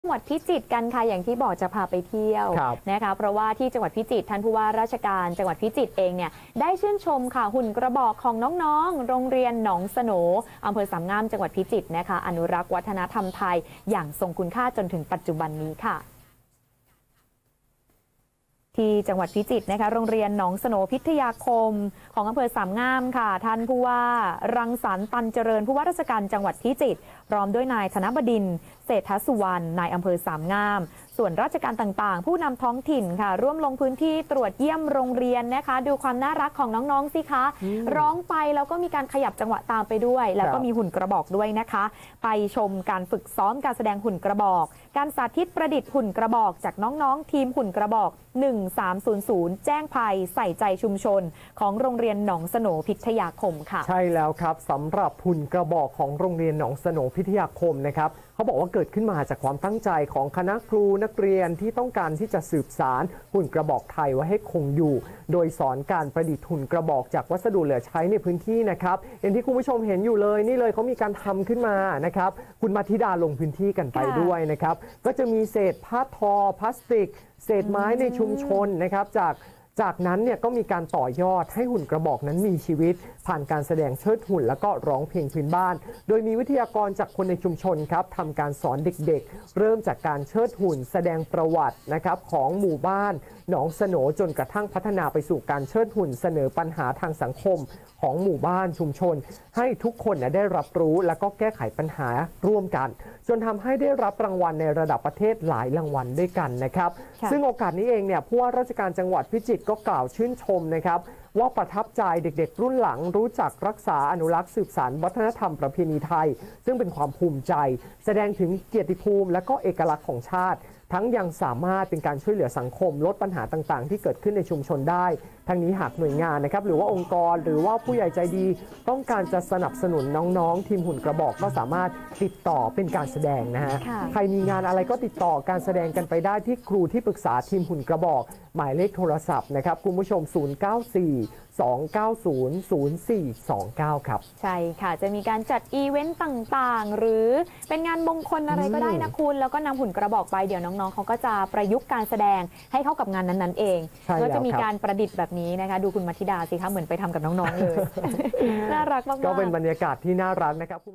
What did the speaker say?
จังหวัดพิจิตรกันค่ะอย่างที่บอกจะพาไปเที่ยวนะคะเพราะว่าที่จังหวัดพิจิตรท่านผู้ว่าราชการจังหวัดพิจิตรเองเนี่ยได้ชื่นชมค่ะหุ่นกระบอกของน้องๆโรงเรียนหนองสโหนอำเภอสามงามจังหวัดพิจิตรนะคะอนุรักษ์วัฒนธรรมไทยอย่างทรงคุณค่าจนถึงปัจจุบันนี้ค่ะที่จังหวัดพิจิตรนะคะโรงเรียนหนองสโหนพิทยาคมของอำเภอสามงามค่ะท่านผู้ว่ารังสรรค์ตันเจริญผู้ว่าราชการจังหวัดพิจิตรพร้อมด้วยนายธนบดินทร์เศรษฐสุวรรณนายอำเภอสามงามส่วนราชการต่างๆผู้นำท้องถิ่นค่ะร่วมลงพื้นที่ตรวจเยี่ยมโรงเรียนนะคะดูความน่ารักของน้องๆสิคะร้องไปแล้วก็มีการขยับจังหวะตามไปด้วยแล้วก็มีหุ่นกระบอกด้วยนะคะไปชมการฝึกซ้อมการแสดงหุ่นกระบอกการสาธิตประดิษฐ์หุ่นกระบอกจากน้องๆทีมหุ่นกระบอก1300แจ้งภัยใส่ใจชุมชนของโรงเรียนหนองสโหนพิทยาคมค่ะใช่แล้วครับสำหรับหุ่นกระบอกของโรงเรียนหนองสโหนพิทยาคมนะครับเขาบอกว่าเกิดขึ้นมาจากความตั้งใจของคณะครูนักเรียนที่ต้องการที่จะสืบสานหุ่นกระบอกไทยไว้ให้คงอยู่โดยสอนการประดิษฐ์หุ่นกระบอกจากวัสดุเหลือใช้ในพื้นที่นะครับอย่างที่คุณผู้ชมเห็นอยู่เลยนี่เลยเขามีการทำขึ้นมานะครับคุณมาธิดาลงพื้นที่กันไปด้วยนะครับก็จะมีเศษผ้าทอพลาสติกเศษไม้ในชุมชนนะครับจากนั้นเนี่ยก็มีการต่อยอดให้หุ่นกระบอกนั้นมีชีวิตผ่านการแสดงเชิดหุ่นแล้วก็ร้องเพลงพื้นบ้านโดยมีวิทยากรจากคนในชุมชนครับทำการสอนเด็กๆเริ่มจากการเชิดหุ่นแสดงประวัตินะครับของหมู่บ้านหนองสโหนจนกระทั่งพัฒนาไปสู่การเชิดหุ่นเสนอปัญหาทางสังคมของหมู่บ้านชุมชนให้ทุกคนได้รับรู้แล้วก็แก้ไขปัญหาร่วมกันจนทำให้ได้รับรางวัลในระดับประเทศหลายรางวัลด้วยกันนะครับซึ่งโอกาสนี้เองเนี่ยผู้ว่าราชการจังหวัดพิจิตรก็กล่าวชื่นชมนะครับว่าประทับใจเด็กๆรุ่นหลังรู้จักรักษาอนุรักษ์สืบสานวัฒนธรรมประเพณีไทยซึ่งเป็นความภูมิใจแสดงถึงเกียรติภูมิและก็เอกลักษณ์ของชาติทั้งยังสามารถเป็นการช่วยเหลือสังคมลดปัญหาต่างๆที่เกิดขึ้นในชุมชนได้ทั้งนี้หากหน่วยงานนะครับหรือว่าองค์กรหรือว่าผู้ใหญ่ใจดีต้องการจะสนับสนุนน้องๆทีมหุ่นกระบอกก็สามารถติดต่อเป็นการแสดงนะฮะใครมีงานอะไรก็ติดต่อการแสดงกันไปได้ที่ครูที่ปรึกษาทีมหุ่นกระบอกหมายเลขโทรศัพท์นะครับคุณผู้ชม094-290-0429ครับใช่ค่ะจะมีการจัดอีเวนต์ต่างๆหรือเป็นงานมงคลอะไรก็ได้นะคุณแล้วก็นำหุ่นกระบอกไปเดี๋ยวน้องๆเขาก็จะประยุกต์การแสดงให้เข้ากับงานนั้นๆเองก็จะมีการประดิษฐ์แบบนี้นะคะดูคุณมัธิดาสิคะเหมือนไปทำกับน้องๆเลย น่ารักมากๆก็เป็นบรรยากาศที่น่ารักนะครับ